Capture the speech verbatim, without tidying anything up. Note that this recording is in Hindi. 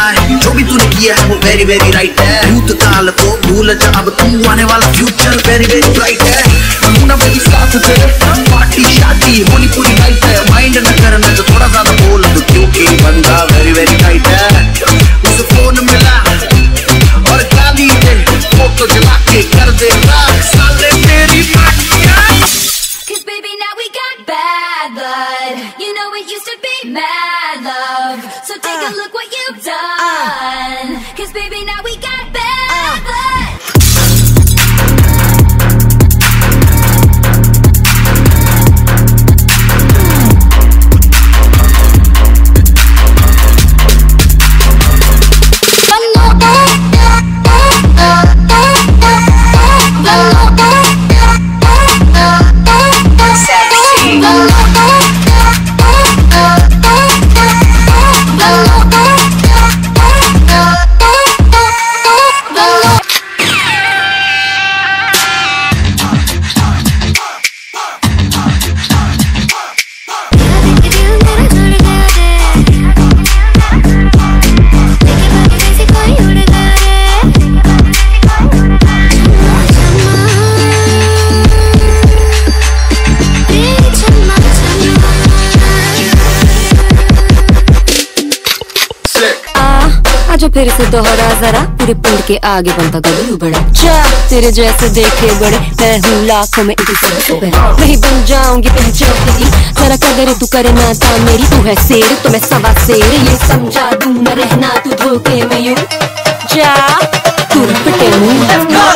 है, जो भी तूने किया है वो वेरी वेरी राइट है। भूतकाल को भूल जा, अब तू आने वाला फ्यूचर वेरी वेरी ब्राइट है। नमूना मेरी साथ तेरे, पार्टी शादी होली पूरी नाइट है। माइंड न करना जो थोड़ा ज्यादा बोल दो, क्योंकि बंदा वेरी वेरी टाइट है। उसे फोन मिला और गाली दे, फोटो जला के कर दे रात साले तेरी पार्टियां। Cause baby now we got bad blood, you know it used to be mad love, so take uh, a look what you've done. uh, Cause baby now we got bad blood. आजो फिर से दोहरा जरा, पूरे पिंड के आगे बनता गलू बड़ा। जा तेरे जैसे देखे बड़े, मैं हूँ लाखों में एक सबसे बड़ा। नहीं बन जाऊंगी पहचान तेरी, जरा कदर तू करे ना था मेरी। तू है शेर तो मैं सवा शेर, ये समझा दूं न रहना तू धोखे में यूं। जा तू पिटे मुँह